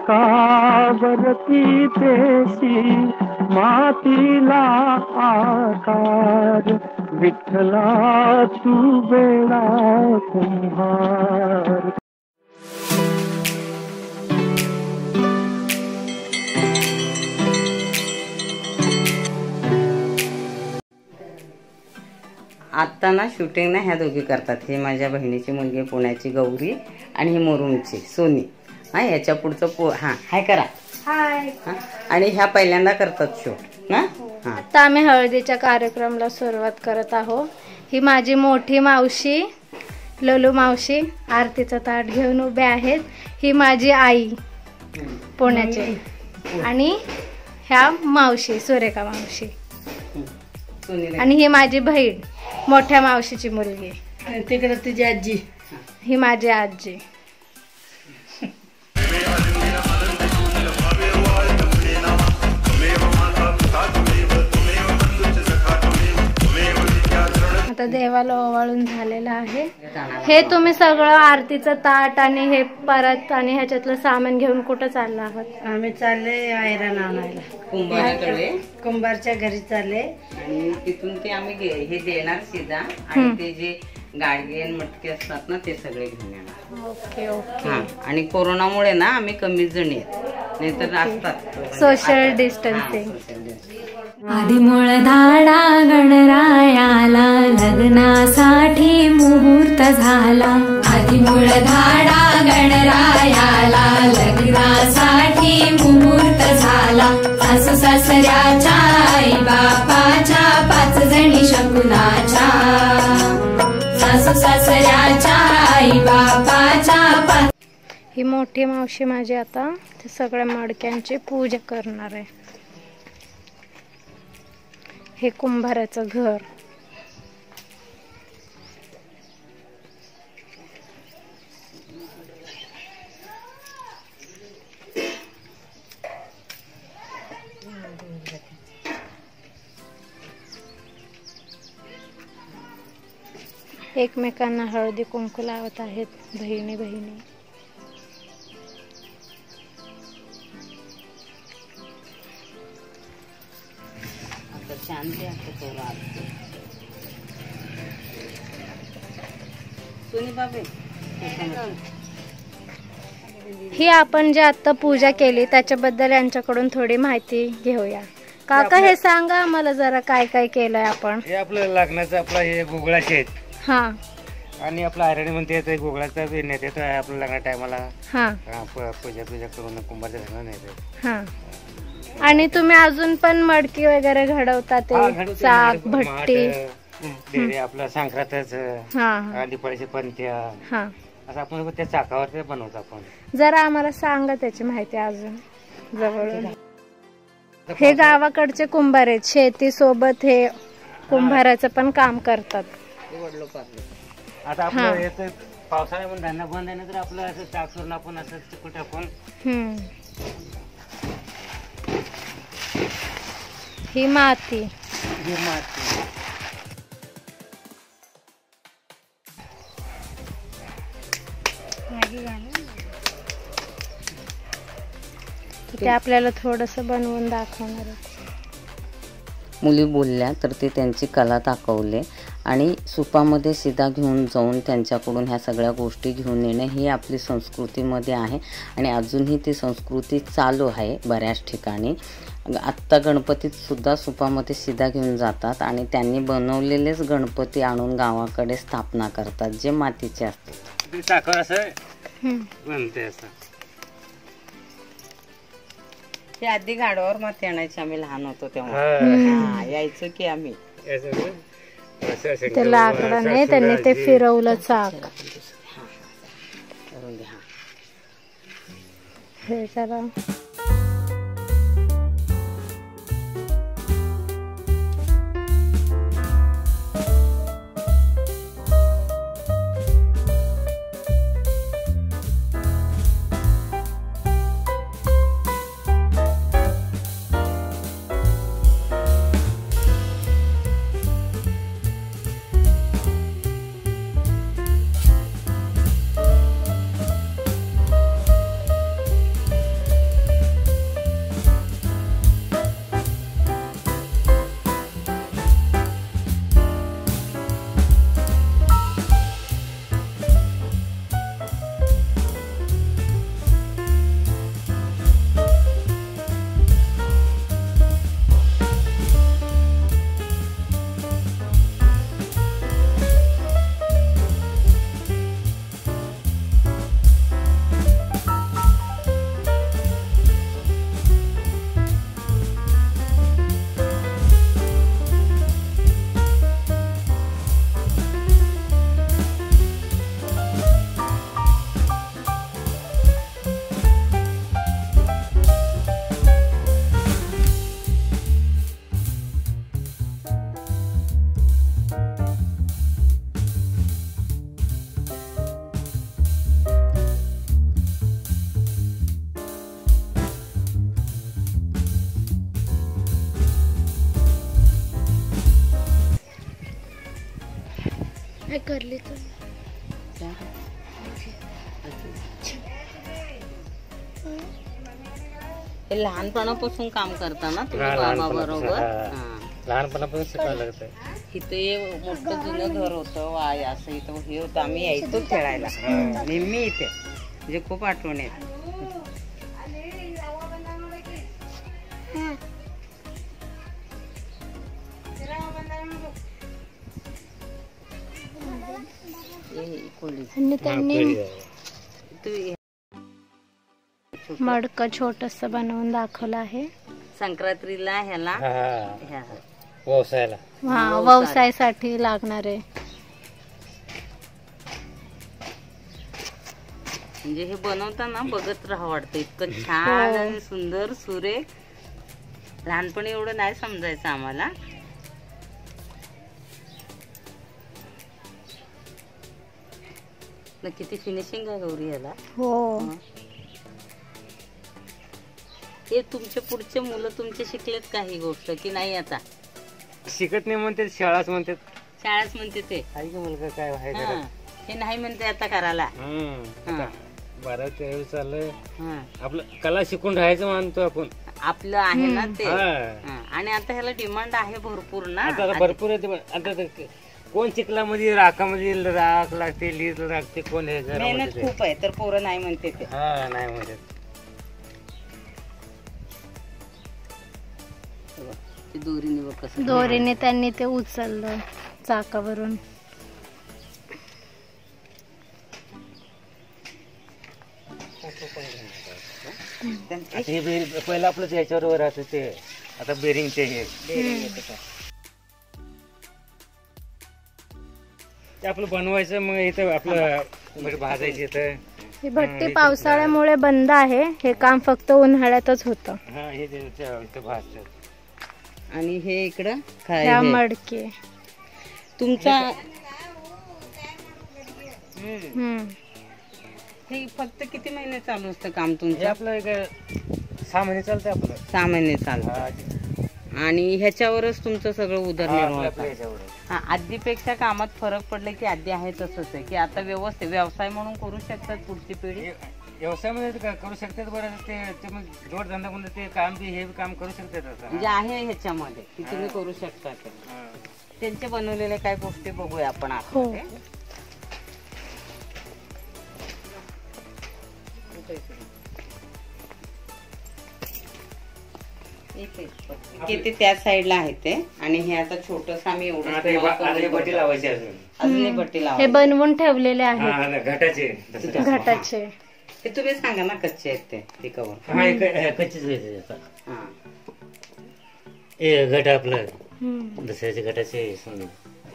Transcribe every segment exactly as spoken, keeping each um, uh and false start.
कावरती देशी मातीला आकार, विठ्ठला तू वेडा कुंभार. आत्ता ना शूटिंग ना ह्या दोघी करतात. हे माझ्या बहिणीची मुलगी पुण्याची गौरी आणि ही मोरूमची सोनी. हा याच्या पुढचं पो हां हाय करा हाय. आणि ह्या पहिल्यांदा करतात शूट ना. हां आता आम्ही हळदीच्या कार्यक्रमाला सुरुवात करत आहोत. ही माझी मोठी मावशी ललू मावशी आरतीचं ताट घेऊन उभे आहेत. ही माझी आई पुण्याची आणि ह्या मावशी सुरेखा मावशी आणि ही माझी बहीण मोठ्या मावशीची मुलगी. तिकडे तुझी आजी. ही माझी आजी. आता देवाला ओवाळून झालेलं आहे. हे तुम्ही सगळं आरतीचं ताट आणि हे परत आणि ह्याच्यातलं सामान घेऊन कुठं चाललं आहात? आम्ही चालले आयरन आणायला कुंभाराकडे. कुंभारच्या घरी चालले आणि तिथून ते आम्ही गे- हे देणार सीधा आणि ते जे गाडगे आणि मटके असतात ना ते सगळे घेऊन येणार. Okay okay. हा आणि कोरोनामुळे ना आम्ही कमीच जणी आहेत, नाहीतर असतात. Social distancing. आदिमूळ धाडा गणरायाला लग्नासाठी मुहूर्त झाला. आदिमूळ धाडा गणरायाला लग्नासाठी मुहूर्त झाला. सासू सासऱ्याच्या आई बापाच्या पाच जणी शकुनाच्या. सासू सासऱ्याच्या आई बापाच्या पाच. ही मोठी मावशी माझी आता ते सगळ्या मडक्यांची पूजा करणार आहे. हे कुंभाराचं घर. एकमेकांना हळदी कुंकू लावत आहेत बहिणी बहिणी. शांती सोनी बाबे. ही आपण जे आता पूजा केली त्याच्याबद्दल यांच्याकडून थोडी माहिती घेऊया. काका हे सांगा आम्हाला जरा काय काय केलंय आपण. हे आपलं लग्नाचं आपलं हे गोगळाचे आहेत. हा आणि आपलं आयरणी म्हणते येतं गोगळाचा नेत येतो आपलं लग्ना टायमाला. हा पूजा पूजा करून कुंभारच्या घराला नेते. हा आणि तुम्ही अजून पण मडकी वगैरे घडवता ते चाक भट्टी आपलं संक्रांतच दिपाळीचे पंत्या असं आपण त्या चाकावर ते बनवतो आपण. जरा आम्हाला सांगा त्याची माहिती अजून जवळून. हे गावाकडचे कुंभार आहेत. शेती सोबत हे कुंभाराचं पण काम करतात. आता आपलं येतं पावसाळ्यामध्ये धान्य बंद आहे ना तर आपलं असं चाक करून आपण असं चिकूट आपण. हम्म ही माती. ही माती ते आपल्याला थोडंसं बनवून दाखवणार आहे. मुली बोलल्या तर ते त्यांची कला दाखवले आणि सुपामध्ये सीधा घेऊन जाऊन त्यांच्याकडून ह्या सगळ्या गोष्टी घेऊन येणे ही आपली संस्कृतीमध्ये आहे आणि अजूनही ती संस्कृती चालू आहे बऱ्याच ठिकाणी. आत्ता गणपतीत सुद्धा सुपामध्ये सीधा घेऊन जातात आणि त्यांनी बनवलेलेच गणपती आणून गावाकडे स्थापना करतात जे मातीचे असतात. साखर असं बनते असं. ते आधी गाडवावर माती आणायची आम्ही लहान होतो तेव्हा. यायचो की आम्ही. ते लाकडाने त्यांनी ते फिरवलं चाक. हे करा. करली तर हे लहानपणापासून काम करता ना तुम्ही हा, बाबा लहानपणापासून, बरोबर? हा. हा. लहानपणापासून शिकायला लागतं. इथे मोठं जुनं घर होतं वाय असं इथं हे होतं आम्ही यायचो खेळायला नेहमी इथे म्हणजे खूप आठवण येते. हे कोल्ही. आणि त्यांनी तू मडकं छोटस बनवून दाखवलं आहे. संक्रांतीला ह्याला हा, ह्या व्यवसायाला. हा व्यवसायासाठी लागणारे. म्हणजे हे बनवताना बघत राहा वाटतं इतकं छान आणि सुंदर सुरेख. लहानपणी एवढं नाही समजायचं आम्हाला. न किती फिनिशिंग आहे गौरी याला. हो हे तुमचे पुढचे मुलं तुमचे शिकलेत काही गोष्ट की नाही? आता शिकत नाही म्हणते, शाळाच म्हणतात. शाळाच म्हणते ते. आहे की मुलगा काय आहे हा. जरा. हे नाही म्हणते आता करायला. हम्म. हा. आता बारावी तेरावी चाललंय. हा. आपलं कला शिकून राहायचं मानतो आपण. आपलं आहे ना ते. हा. हा. आणि आता ह्याला डिमांड आहे भरपूर ना. आता आता भरपूर आहे ते पण. आता ते कोण चिखलामध्ये राखामध्ये राख लागते, लीज लागते, कोण हे घरामध्ये मेहनत ते. खूप आहे तर पोरं नाही म्हणते ते. हा नाही म्हणतात. ते दोरीने बघ कसं. दोरीने त्यांनी ते उचललं चाकावरून. आता हे बेरिंग पहिलं आपलं याच्यावर राहतं ते, आता बेरिंगचे हे ते आपलं बनवायचं. मग इथं आपलं म्हणजे भाजायचं इथं. ही भट्टी पावसाळ्यामुळे बंद आहे. हे काम फक्त उन्हाळ्यातच होतं. हा हे ते- ते- इथं भाजतात. आणि हे इकडं काय ह्या हे? मडके. तुमचा हम्म. हे फक्त किती महिने चालू असतं काम हे तुमचं? आपलं एक सहा महिने चालतंय आपलं. सहा महिने चालतं. हा, आणि ह्याच्यावरच तुमचं सगळं आपलं- उदरनिर्वाह आपलं होतं. याच्यावर. हा. आधीपेक्षा कामात फरक पडले की आधी आहे तसंच आहे की आता व्यवस्थित व्यवसाय म्हणून करू शकतात पुढची पिढी? हे व्यवसायामध्ये ते का- करू शकतात बरं. ते ते मग जोडधंदा म्हणून ते काम बी हे बी काम करू शकतात आता. म्हणजे आहे ह्याच्यामध्ये की तुम्ही करू शकता ते. हा. त्यांचे बनवलेल्या काही गोष्टी बघूया आपण हो. आता. किती त्या साईडला आहे ते. आणि हे आता छोटस आम्ही एवढं आता हे बा- आता हे बटी लावायची अजून. अजून एक भट्टी हे लावा. बनवून ठेवलेले आहेत हा, हा, घाटाचे. घाटाचे. हे तुम्ही सांगा ना कच्चे आहेत ते ते कवर. हा, हे क- हे कच्चीच आहे आता. हा. हे घट आपलं हम्म. दसऱ्याचे घटाचे समजा.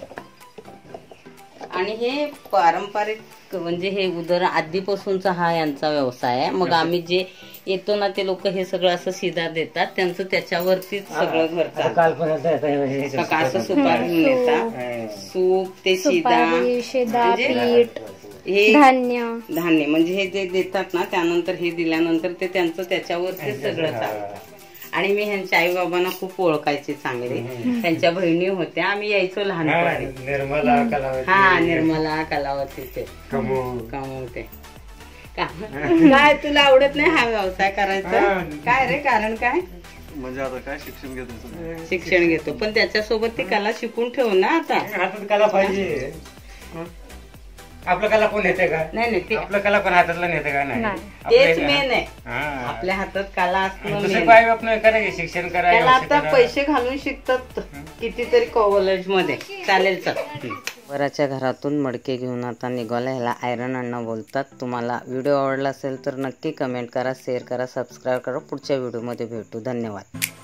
आणि हे पारंपरिक म्हणजे हे उदर आधीपासूनचा हा यांचा व्यवसाय आहे. मग आम्ही जे येतो ना ते लोक हे सगळं असं शिदा देतात त्यांचं त्याच्यावरतीच सगळं घर आता काल पण आता आता हे- हे- चालतं. का असं सुपारी घेऊन येतात. सूप ते शिदा सुपारी, शेदा, म्हणजे पीठ, हे धान्य. धान्य म्हणजे हे जे देतात ना त्यानंतर हे दिल्यानंतर ते त्यांचं त्याच्यावरती सगळं चालतं. आणि मी ह्यांच्या आई बाबांना खूप ओळखायचे चांगले. त्यांच्या बहिणी होत्या. आम्ही यायचो हा, लहानपणी. निर्मला कलावती. हा निर्मला कलावती ते कमू. कमवते. का- काय तुला आवडत नाही हा व्यवसाय करायचा? काय रे कारण काय? म्हणजे आता काय शिक्षण घेतो शिक्षण घेतो पण त्याच्यासोबत ती कला शिकून ठेव ना आता. हातात कला पाहिजे. आपलं कला कोण येते का? नाही नाही ते आपलं कला कोण हातातला नेते का? नाही नाही. तेच आपलं- मेन आहे. हा. आपल्या हातात कला असणं दुसरं main काय आहे. आपण करायचं शिक्षण करा त्याला व्यवसाय आता करा. पैसे घालून शिकतात कितीतरी कॉलेज मध्ये. चालेल चल. वराच्या घरातून मडके घेऊन आता निघाला. ह्याला आयरन अण्णा बोलतात. तुम्हाला व्हिडिओ आवडला असेल तर नक्की कमेंट करा, शेअर करा, सबस्क्राईब करा. पुढच्या व्हिडिओमध्ये भेटू. धन्यवाद.